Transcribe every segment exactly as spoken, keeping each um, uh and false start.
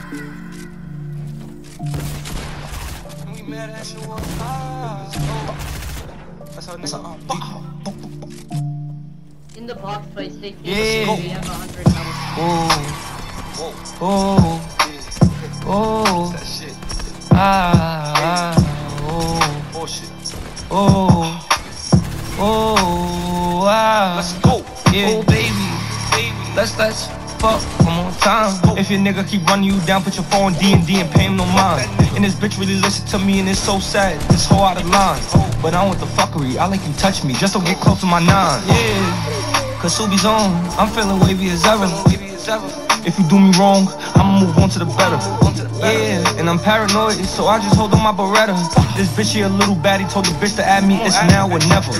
We met at your house. That's how nigga. In the box fight, stay cool. Yeah. We have a hundred dollars. Oh, oh, oh, That shit. ah, oh, Bullshit. oh, oh, ah. Let's go. Yeah. Oh, baby, Baby. let's let's fuck one more time. If your nigga keep running you down, put your phone D and D and pay him no mind. And this bitch really listen to me and it's so sad. This whole out of line. But I want the fuckery. I like you touch me just to get close to my nine. Yeah. Cause Subi's on. I'm feeling wavy as ever. If you do me wrong, I'ma move on to the better. Yeah, and I'm paranoid, so I just hold on my Beretta. This bitch here a little baddie, told the bitch to add me, it's now or never.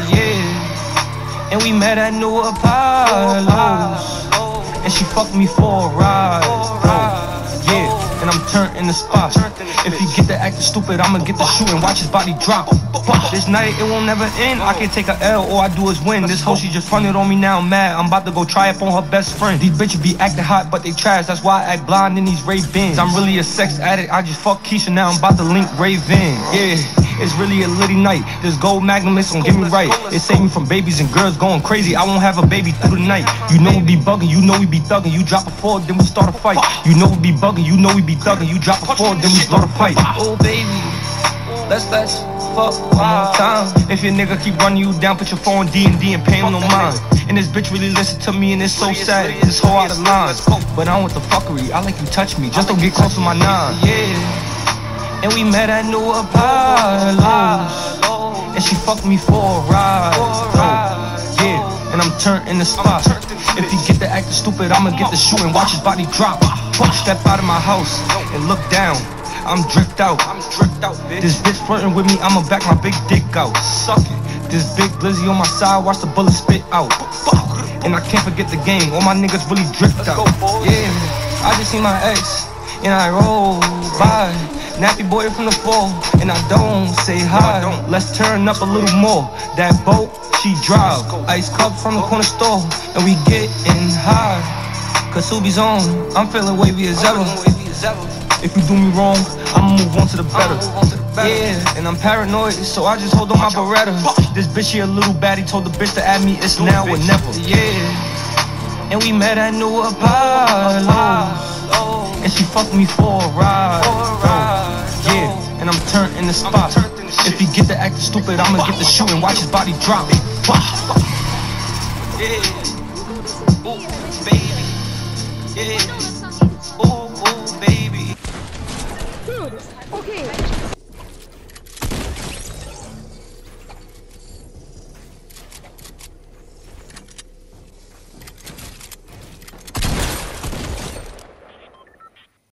Yeah, and we met at New Apollo's, and she fucked me for a ride. Bro. Yeah, and I'm turned in the spot. If he get to acting stupid, I'ma get the shoot and watch his body drop. This night it won't never end. I can take a L, all I do is win. This hoe, she just fronted on me, now I'm mad. I'm about to go try up on her best friend. These bitches be acting hot, but they trash. That's why I act blind in these Ray-Bans. I'm really a sex addict, I just fuck Keisha, now I'm about to link Raven. Yeah, it's really a litty night. This gold magnum is gon' get me right. It saved me from babies and girls going crazy. I won't have a baby through the night. You know we be bugging, you know we be thugging. You drop a four, then we start a fight. You know we be bugging, you know we be thugging. You drop a four, then we start a fight. Oh baby, let's let's fuck one more time. If your nigga keep running you down, put your phone D and D and pay him no mind. And this bitch really listen to me and it's so sad. This whole out of line. But I want the fuckery. I like you touch me just don't get close to my nine. Yeah. And we met at New Apollo's, and she fucked me for a ride. Bro. Yeah, and I'm turned in the spot. If he get to acting stupid, I'ma get the shoot and watch his body drop. Step out of my house and look down. I'm dripped out. I'm dripped out, bitch. This bitch flirting with me, I'ma back my big dick out. Suck it. This big glizzy on my side, watch the bullet spit out. And I can't forget the game, all my niggas really dripped out. Yeah, I just see my ex, and I roll by. Nappy boy from the fall, and I don't say hi. Let's turn up a little more. That boat, she drive. Ice cup from the corner store, and we getting high. Cause Subi's on, I'm feeling wavy as ever. If you do me wrong, I'ma move on to the better. Yeah, and I'm paranoid, so I just hold on my Beretta. This bitch here a little baddie, told the bitch to add me, it's now or never. Yeah, and we met at New Apollo's, and she fucked me for a ride. Yeah, and I'm turned in the spot. If he get to acting stupid, I'ma get the shoot and watch his body drop. Yeah, ooh, baby, yeah.